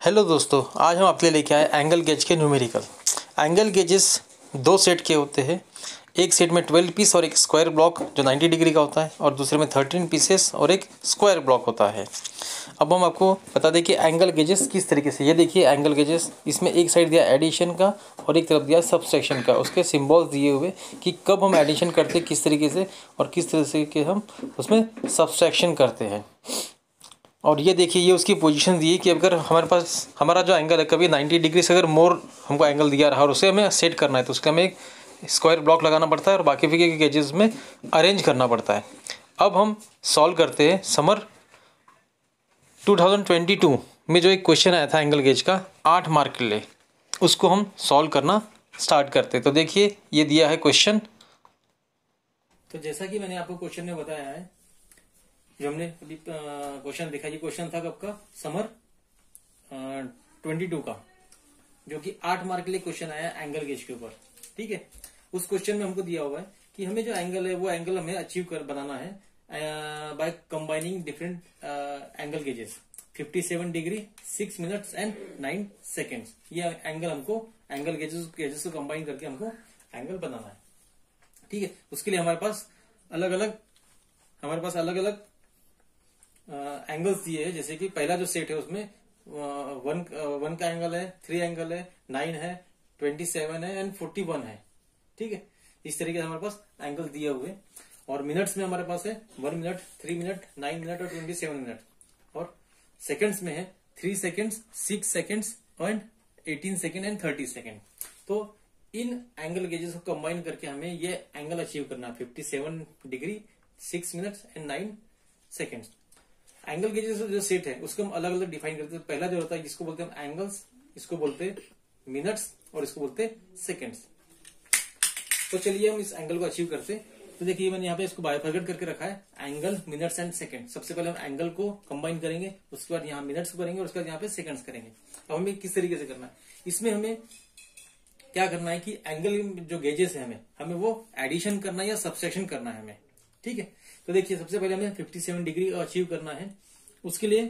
Hello दोस्तों, आज हम आपके लिए लेके आए एंगल गेज के न्यूमेरिकल। एंगल गेजेस दो सेट के होते हैं। एक सेट में 12 पीस और एक स्क्वायर ब्लॉक जो 90 डिग्री का होता है, और दूसरे में 13 पीसेस और एक स्क्वायर ब्लॉक होता है। अब हम आपको बता दें कि एंगल गेजेस किस तरीके से। ये देखिए एंगल गेजेस, इसमें एक साइड दिया एडिशन का और एक तरफ दिया सबट्रैक्शन का। उसके सिम्बॉल्स दिए हुए कि कब हम एडिशन करते हैं किस तरीके से, और किस तरह से कि हम उसमें सबट्रैक्शन करते हैं। और ये देखिए ये उसकी पोजीशन दी है कि अगर हमारे पास हमारा जो एंगल है कभी 90 डिग्री से अगर मोर हमको एंगल दिया रहा और उसे हमें सेट करना है तो उसके हमें एक स्क्वायर ब्लॉक लगाना पड़ता है और बाकी के गेजेस में अरेंज करना पड़ता है। अब हम सॉल्व करते हैं समर 2022 में जो एक क्वेश्चन आया था एंगल गेज का 8 मार्क के लिए, उसको हम सॉल्व करना स्टार्ट करते हैं। तो देखिए ये दिया है क्वेश्चन। तो जैसा कि मैंने आपको क्वेश्चन में बताया है, जो हमने अभी क्वेश्चन देखा, ये क्वेश्चन था कब का, समर 22 का, जो कि 8 मार्क के लिए क्वेश्चन आया एंगल गेज के ऊपर। ठीक है, उस क्वेश्चन में हमको दिया हुआ है कि हमें जो एंगल है वो एंगल हमें अचीव कर बनाना है by combining different angle gauges 57 डिग्री 6 मिनट्स एंड 9 सेकेंड्स। ये एंगल हमको एंगल गेजेस को कंबाइन करके हमको एंगल बनाना है। ठीक है, उसके लिए हमारे पास अलग अलग एंगल्स दिए हैं। जैसे कि पहला जो सेट है उसमें 1 का एंगल है, 3 एंगल है, 9 है, 27 है एंड 41 है। ठीक है, इस तरीके से हमारे पास एंगल दिए हुए। और मिनट्स में हमारे पास है 1 मिनट, 3 मिनट, 9 मिनट और 27 मिनट। और सेकंड्स में है 3 seconds, 6 seconds and 18 second and 30 second. तो इन एंगल गेजेस को कंबाइन करके हमें ये एंगल अचीव करना है 57 डिग्री 6 minutes and 9 seconds. Angle gauges जो सेट है उसको हम अलग अलग डिफाइन करते हैं। पहला जो होता है जिसको बोलते हैं एंगल्स, इसको बोलते हैं मिनट्स और इसको बोलते हैं सेकंड्स। तो चलिए हम इस एंगल को अचीव करते हैं। तो देखिए मैंने यहाँ पे इसको बाइफरकेट करके रखा है, एंगल, मिनट्स एंड सेकंड। सबसे पहले हम एंगल को कंबाइन करेंगे, उसके बाद यहाँ मिनट्स को करेंगे और उसके बाद यहाँ पे सेकंड्स करेंगे। अब हमें किस तरीके से करना है, इसमें हमें क्या करना है कि एंगल जो गेजेस है हमें वो एडिशन करना है या सबट्रैक्शन करना है हमें। ठीक है, तो देखिए सबसे पहले हमें 57 डिग्री अचीव करना है। उसके लिए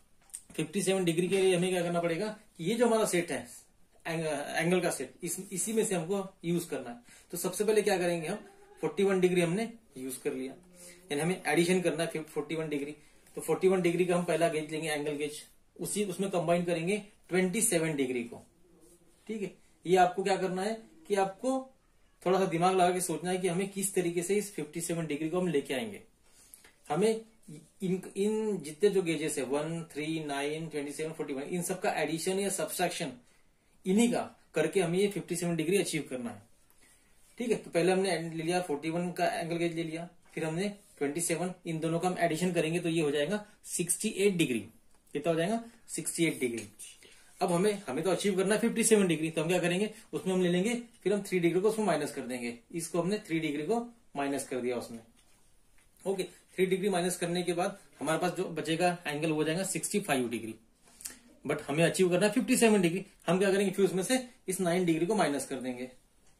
57 डिग्री के लिए हमें क्या करना पड़ेगा कि ये जो हमारा सेट है एंगल का सेट, इसी में से हमको यूज करना है। तो सबसे पहले क्या करेंगे, हम 41 डिग्री हमने यूज कर लिया, यानी हमें एडिशन करना है 41 डिग्री। तो 41 डिग्री का हम पहला गेज लेंगे एंगल गेज, उसमें कंबाइन करेंगे 27 डिग्री को। ठीक है, ये आपको क्या करना है कि आपको थोड़ा सा दिमाग लगा के सोचना है कि हमें किस तरीके से इस 57 डिग्री को हम लेके आएंगे। हमें इन जितने जो गेजेस है 1, 3, 9, 27, 41, इन सब का एडिशन या सब्सट्रैक्शन इन्हीं का करके हमें ये 57 डिग्री अचीव करना है। ठीक है, तो पहले हमने ले लिया 41 का एंगल गेज ले लिया, फिर हमने 27, इन दोनों का हम एडिशन करेंगे तो ये हो जाएगा 68 डिग्री। कितना हो जाएगा, 68 डिग्री। अब हमें तो अचीव करना है 57 डिग्री, तो हम क्या करेंगे, उसमें हम ले लेंगे, फिर हम 3 डिग्री को उसमें माइनस कर देंगे। इसको हमने 3 डिग्री को माइनस कर दिया उसमें। ओके, 3 डिग्री माइनस करने के बाद हमारे पास जो बचेगा एंगल हो जाएगा 65 डिग्री। बट हमें अचीव करना है 57 डिग्री। हम क्या करेंगे, फिर उसमें से इस 9 डिग्री को माइनस कर देंगे।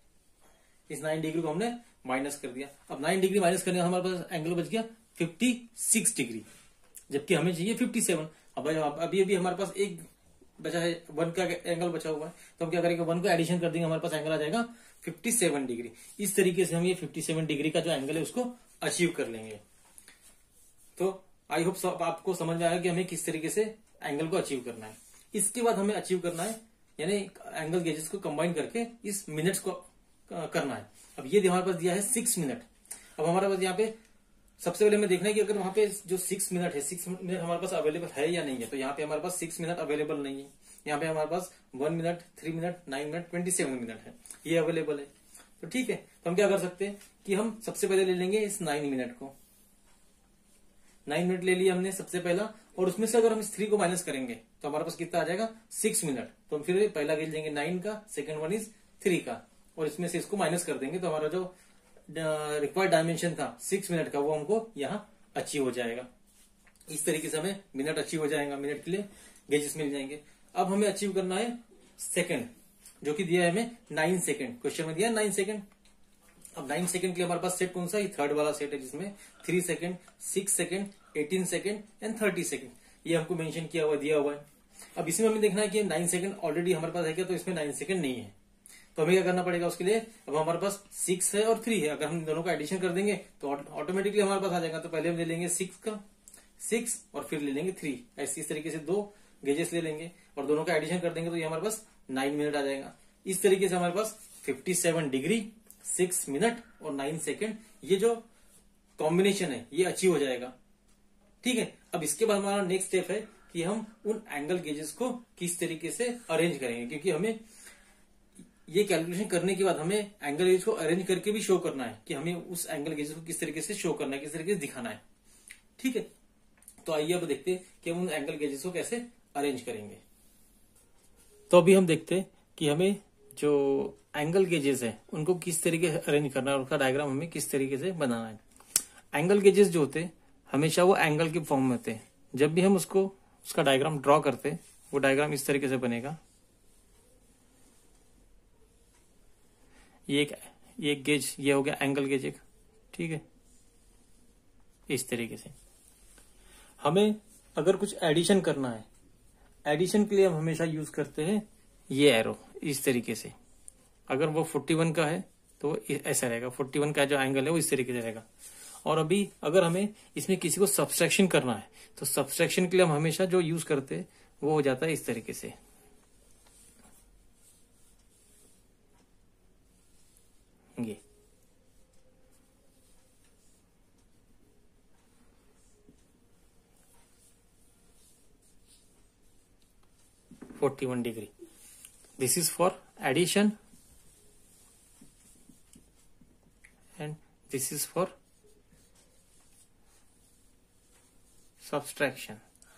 इस 9 डिग्री को हमने माइनस कर दिया। अब 9 डिग्री माइनस करने हमारे पास एंगल बच गया 56 डिग्री, जबकि हमें चाहिए 57। अब अभी हमारे पास एक बचा है, 1 का एंगल बचा हुआ है, तो हम क्या करेंगे 1 को एडिशन कर देंगे, हमारे पास एंगल आ जाएगा 57 डिग्री। इस तरीके से हम ये 57 डिग्री का जो एंगल है उसको अचीव कर लेंगे। तो आई होप आपको समझ में आया कि हमें किस तरीके से एंगल को अचीव करना है। इसके बाद हमें अचीव करना है, यानी एंगल गेजेस को कंबाइन करके इस मिनट्स को करना है। अब ये हमारे पास दिया है 6 मिनट। अब हमारे पास यहाँ पे सबसे पहले हमें देखना है कि अगर वहां पे जो 6 मिनट है, 6 मिनट हमारे पास अवेलेबल है या नहीं है। तो यहाँ पे हमारे पास 6 मिनट अवेलेबल नहीं है। यहाँ पे हमारे पास 1 मिनट, 3 मिनट, 9 मिनट, 27 मिनट है, ये अवेलेबल है। तो ठीक है, तो हम क्या कर सकते हैं कि हम सबसे पहले ले लेंगे इस 9 मिनट को। 9 मिनट ले लिया हमने सबसे पहला, और उसमें से अगर हम इस 3 को माइनस करेंगे तो हमारे पास कितना आ जाएगा, 6 मिनट। तो हम फिर पहला गेज लेंगे 9 का, सेकंड वन इज 3 का, और इसमें से इसको माइनस कर देंगे तो हमारा जो रिक्वायर्ड डायमेंशन था 6 मिनट का वो हमको यहाँ अचीव हो जाएगा। इस तरीके से हमें मिनट अचीव हो जाएगा, मिनट के लिए गेजेस मिल जाएंगे। अब हमें अचीव करना है सेकंड, जो कि दिया है हमें 9 सेकंड, क्वेश्चन में दिया है 9 सेकंड। अब 9 सेकंड के लिए हमारे पास सेट कौन सा, ये थर्ड वाला सेट है जिसमें 3 second, 6 second, 18 second and 30 second, ये हमको मेंशन किया हुआ दिया हुआ है। अब इसमें हमें देखना है कि 9 सेकंड ऑलरेडी हमारे पास है क्या, तो इसमें 9 सेकंड नहीं है, तो हमें क्या करना पड़ेगा उसके लिए। अब हमारे पास 6 है और 3 है, अगर हम दोनों का एडिशन कर देंगे तो ऑटोमेटिकली हमारे पास आ जाएगा। तो पहले हम ले लेंगे 6 और फिर ले लेंगे 3, ऐसे इस तरीके से 2 गेजेस ले लेंगे और दोनों का एडिशन कर देंगे तो ये हमारे पास 9 मिनट आ जाएगा। इस तरीके से हमारे पास 57 डिग्री 6 मिनट और 9 सेकेंड ये जो कॉम्बिनेशन है ये अचीव हो जाएगा। ठीक है, अब इसके बाद हमारा नेक्स्ट स्टेप है कि हम उन एंगल गेजेस को किस तरीके से अरेंज करेंगे, क्योंकि हमें ये कैलकुलेशन करने के बाद हमें एंगल गेज को अरेंज करके भी शो करना है कि हमें उस एंगल गेजेस को किस तरीके से शो करना है, किस तरीके से दिखाना है। ठीक है, तो आइए अब देखते हैं कि हम उन एंगल गेजेस को कैसे अरेंज करेंगे। तो अभी हम देखते हैं कि हमें जो एंगल गेजेस है उनको किस तरीके से अरेंज करना है और उसका डायग्राम हमें किस तरीके से बनाना है। एंगल गेजेस जो होते हैं हमेशा वो एंगल के फॉर्म में होते हैं। जब भी हम उसका डायग्राम ड्रॉ करते हैं वो डायग्राम इस तरीके से बनेगा। ये एक गेज, ये हो गया एंगल गेज एक। ठीक है, इस तरीके से हमें अगर कुछ एडिशन करना है, एडिशन के लिए हम हमेशा यूज करते हैं ये एरो इस तरीके से। अगर वो 41 का है तो ऐसा रहेगा, 41 का जो एंगल है वो इस तरीके से रहेगा। और अभी अगर हमें इसमें किसी को सब्सट्रैक्शन करना है तो सब्सट्रैक्शन के लिए हम हमेशा जो यूज करते हैं वो हो जाता है इस तरीके से। ये 41 degree, this is for addition and this is for subtraction।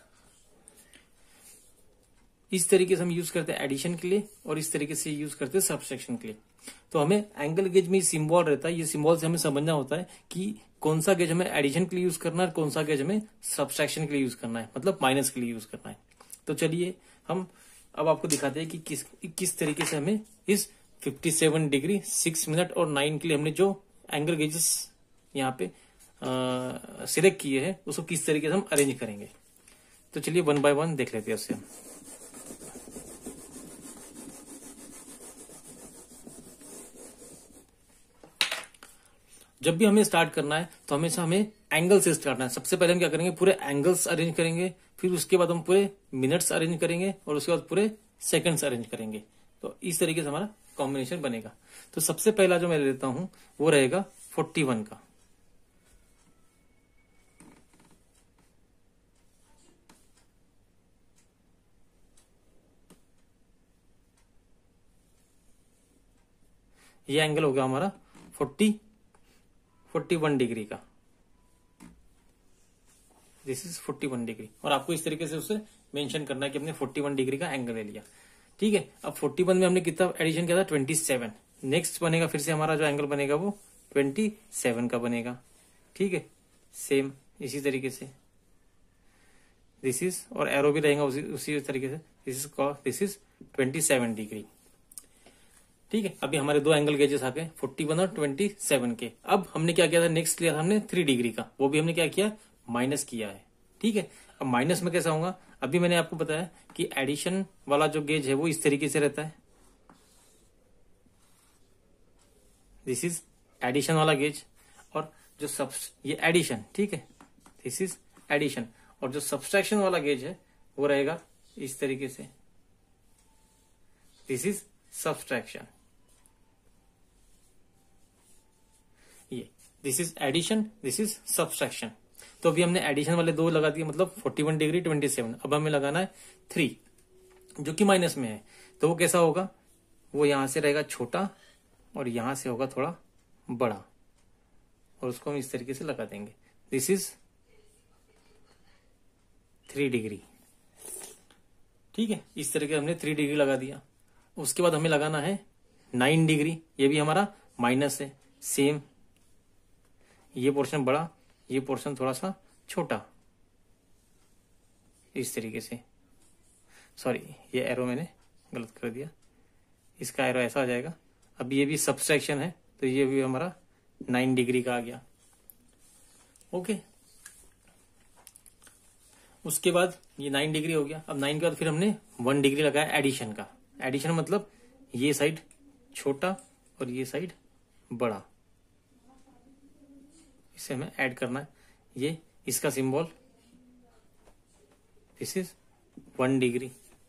इस तरीके से हम यूज करते हैं एडिशन के लिए और इस तरीके से यूज करते हैं सब्सट्रैक्शन के लिए। तो हमें एंगल गेज में सिंबल रहता है, ये सिंबल से हमें समझना होता है कि कौन सा गेज हमें एडिशन के लिए यूज करना है और कौन सा गेज हमें सब्सट्रैक्शन के लिए यूज करना है, मतलब माइनस के लिए यूज करना है। तो चलिए हम अब आपको दिखाते हैं कि किस तरीके से हमें इस 57 डिग्री 6 मिनट और 9 के लिए हमने जो एंगल गेजेस यहाँ पे सिलेक्ट किए हैं उसको किस तरीके से हम अरेंज करेंगे। तो चलिए 1 बाय 1 देख लेते हैं उससे हम। जब भी हमें स्टार्ट करना है तो हमेशा हमें एंगल से स्टार्ट करना है। सबसे पहले हम क्या करेंगे, पूरे एंगल्स अरेंज करेंगे, फिर उसके बाद हम पूरे मिनट्स अरेंज करेंगे और उसके बाद पूरे सेकंड्स अरेंज करेंगे। तो इस तरीके से हमारा कॉम्बिनेशन बनेगा। तो सबसे पहला जो मैं लेता हूं वो रहेगा 41 का। ये एंगल होगा हमारा 41 डिग्री का। दिस इज 41 डिग्री और आपको इस तरीके से उसे मेंशन करना है कि हमने 41 डिग्री का एंगल ले लिया। ठीक है, अब 41 में हमने कितना एडिशन किया था, 27। नेक्स्ट बनेगा फिर से हमारा जो एंगल बनेगा वो 27 का बनेगा। ठीक है, सेम इसी तरीके से दिस इज, और एरो भी रहेगा उसी तरीके से, दिस इज 27 डिग्री। ठीक है, अभी हमारे दो एंगल गेजेस आ गए 41 और 27 के। अब हमने क्या किया था, नेक्स्ट लिया था हमने 3 डिग्री का, वो भी हमने क्या किया, माइनस किया है। ठीक है, अब माइनस में कैसा होगा, अभी मैंने आपको बताया कि एडिशन वाला जो गेज है वो इस तरीके से रहता है। दिस इज एडिशन वाला गेज और जो ये एडिशन, ठीक है, दिस इज एडिशन, और जो सब्सट्रैक्शन वाला गेज है वो रहेगा इस तरीके से, दिस इज सब्सट्रैक्शन। ये this is addition, this is subtraction. तो अभी हमने एडिशन वाले दो लगा दिए, मतलब 41 डिग्री 27। अब हमें लगाना है 3 जो कि माइनस में है। तो वो कैसा होगा, वो यहां से रहेगा छोटा और यहां से होगा थोड़ा बड़ा, और उसको हम इस तरीके से लगा देंगे। This is 3 degree. ठीक है, इस तरीके हमने 3 डिग्री लगा दिया। उसके बाद हमें लगाना है 9 डिग्री, ये भी हमारा माइनस है। सेम, ये पोर्शन बड़ा, ये पोर्शन थोड़ा सा छोटा, इस तरीके से। सॉरी, ये एरो मैंने गलत कर दिया, इसका एरो ऐसा आ जाएगा। अब ये भी सब्सट्रैक्शन है तो ये भी हमारा 9 डिग्री का आ गया। ओके, उसके बाद ये 9 डिग्री हो गया। अब 9 के बाद फिर हमने 1 डिग्री लगाया एडिशन का। एडिशन मतलब ये साइड छोटा और ये साइड बड़ा, इसे हमें ऐड करना है। ये इसका सिंबल, दिस इज 1 डिग्री।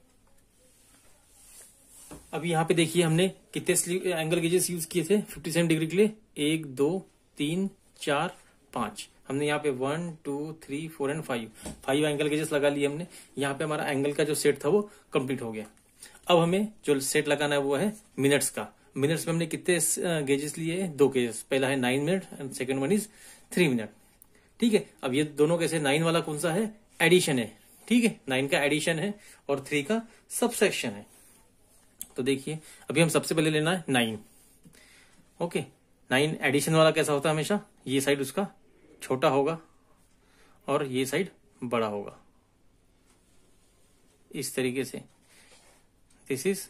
अब यहाँ पे देखिए हमने कितने एंगल गेजेस यूज किए थे 57 डिग्री के लिए, 1 2 3 4 5। हमने यहाँ पे 1 2 3 4 एंड 5 एंगल गेजेस लगा लिए हमने। यहाँ पे हमारा एंगल का जो सेट था वो कंप्लीट हो गया। अब हमें जो सेट लगाना है वो है मिनट्स का। मिनट्स में हमने कितने गेजेस लिए हैं? 2 गेजेस। पहला है 9 minute and second one is 3 minute. ठीक है, अब ये दोनों कैसे, 9 वाला कौन सा है? एडिशन है। ठीक है, 9 का एडिशन है और 3 का सबसेक्शन है। तो देखिए अभी हम सबसे पहले लेना है 9। ओके, 9 एडिशन वाला कैसा होता है? हमेशा ये साइड उसका छोटा होगा और ये साइड बड़ा होगा, इस तरीके से। This is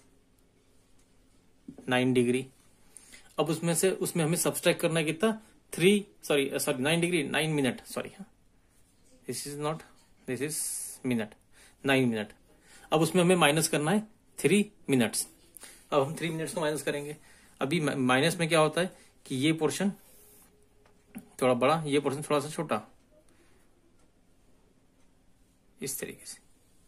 9 degree. अब उसमें हमें सब्सट्रैक्ट करना है कितना? 9 degree 9 minute, sorry, this is not, this is minute, 9 minute. अब उसमें हमें माइनस करना है 3 मिनट्स। अब हम 3 मिनट्स को माइनस करेंगे। अभी माइनस में क्या होता है कि ये पोर्शन थोड़ा बड़ा, ये पोर्शन थोड़ा सा छोटा, इस तरीके से।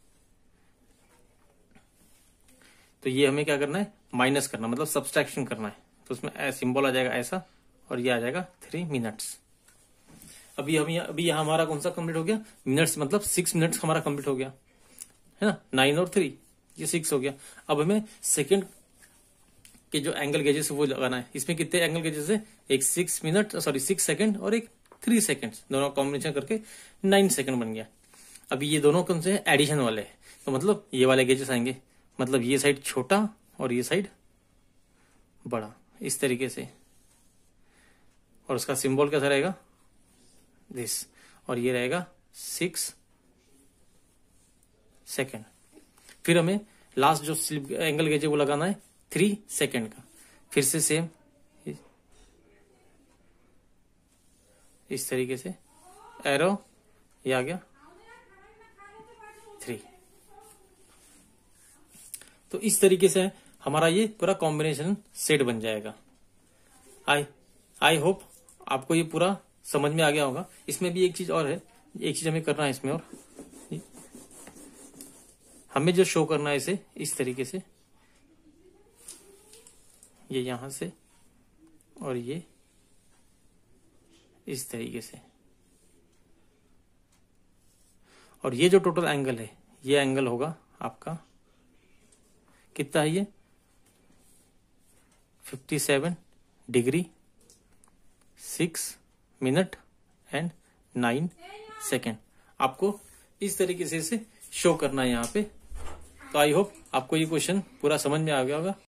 तो ये हमें क्या करना है? माइनस करना, मतलब सब्सट्रैक्शन करना है। तो उसमें सिंबल आ जाएगा ऐसा और ये आ जाएगा 3 मिनट्स। अभी यहाँ हमारा कौन सा कंप्लीट हो गया? मिनट्स, मतलब 6 मिनट्स हमारा कंप्लीट हो गया, है ना। 9 और 3 ये 6 हो गया। अब हमें सेकंड के जो एंगल गेजेस वो लगाना है। इसमें कितने एंगल गेजेस है? एक 6 सेकंड और एक 3 सेकंड, दोनों कॉम्बिनेशन करके 9 सेकंड बन गया। अभी ये दोनों कौन से हैं? एडिशन वाले हैं। तो मतलब ये वाले गेजेस आएंगे, मतलब ये साइड छोटा और ये साइड बड़ा, इस तरीके से। और उसका सिंबल कैसा रहेगा? दिस। और ये रहेगा 6 सेकंड। फिर हमें लास्ट जो स्लिप एंगल गेज है वो लगाना है 3 सेकंड का। फिर से सेम इस तरीके से एरो, ये आ गया 3। तो इस तरीके से हमारा ये पूरा कॉम्बिनेशन सेट बन जाएगा। आई होप आपको ये पूरा समझ में आ गया होगा। इसमें भी एक चीज और है, एक चीज हमें करना है इसमें, और हमें जो शो करना है इसे इस तरीके से, ये यहां से और ये इस तरीके से। और ये जो टोटल एंगल है, ये एंगल होगा आपका कितना है? ये 57 डिग्री 6 मिनट एंड 9 सेकेंड। आपको इस तरीके से इसे शो करना है यहाँ पे। तो आई होप आपको ये क्वेश्चन पूरा समझ में आ गया होगा।